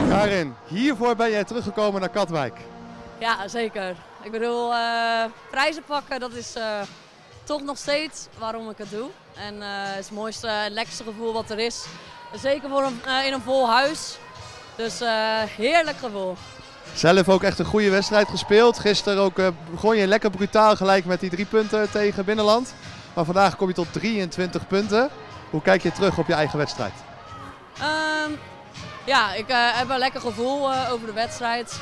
Karin, hiervoor ben jij teruggekomen naar Katwijk. Ja, zeker. Ik bedoel, prijzen pakken, dat is toch nog steeds waarom ik het doe. En het is het mooiste en lekkerste gevoel wat er is. Zeker voor in een vol huis. Dus heerlijk gevoel. Zelf ook echt een goede wedstrijd gespeeld. Gisteren ook, begon je lekker brutaal gelijk met die 3 punten tegen Binnenland. Maar vandaag kom je tot 23 punten. Hoe kijk je terug op je eigen wedstrijd? Ja, ik heb een lekker gevoel over de wedstrijd.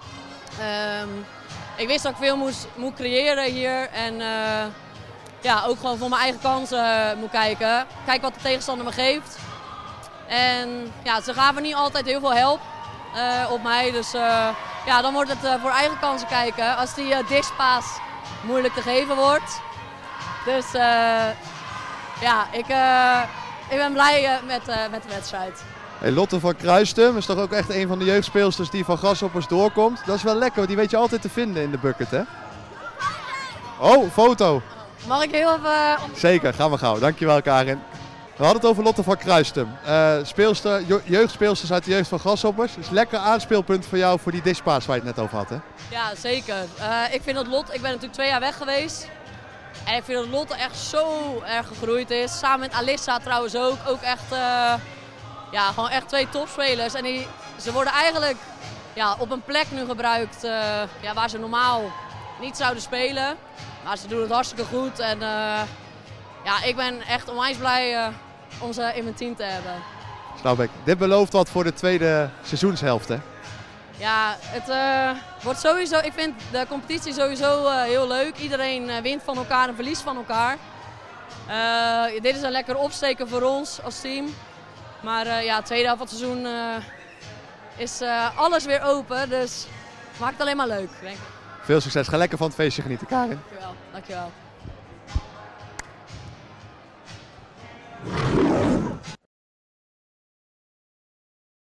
Ik wist dat ik veel moet creëren hier. En ja, ook gewoon voor mijn eigen kansen moet kijken. Kijk wat de tegenstander me geeft. En ja, ze gaven niet altijd heel veel help op mij. Dus ja, dan wordt het voor eigen kansen kijken. Als die dichtpaas moeilijk te geven wordt. Dus ja, ik ben blij met de wedstrijd. Hey, Lotte van Kruistum is toch ook echt een van de jeugdspeelsters die van Grasshoppers doorkomt. Dat is wel lekker, want die weet je altijd te vinden in de bucket, hè? Oh, foto. Mag ik heel even... Zeker, gaan we gauw. Dankjewel, Karin. We hadden het over Lotte van Kruistum. Jeugdspeelsters uit de jeugd van Grasshoppers. Dat is een lekker aanspeelpunt voor jou voor die dispatch waar je het net over had, hè? Ja, zeker. Ik vind dat Lotte, ik ben natuurlijk 2 jaar weg geweest. En ik vind dat Lotte echt zo erg gegroeid is. Samen met Alissa trouwens ook. Ook echt, ja, gewoon echt 2 topspelers. En ze worden eigenlijk ja, op een plek nu gebruikt ja, waar ze normaal niet zouden spelen. Maar ze doen het hartstikke goed. En ja, ik ben echt onwijs blij om ze in mijn team te hebben. Snap ik. Dit belooft wat voor de tweede seizoenshelft, hè? Ja, het wordt sowieso, ik vind de competitie sowieso heel leuk. Iedereen wint van elkaar en verliest van elkaar. Dit is een lekker opsteken voor ons als team. Maar ja, de tweede helft van het seizoen is alles weer open, dus maakt het alleen maar leuk, denk ik. Veel succes. Ga lekker van het feestje genieten, Karin. Dankjewel. Dankjewel.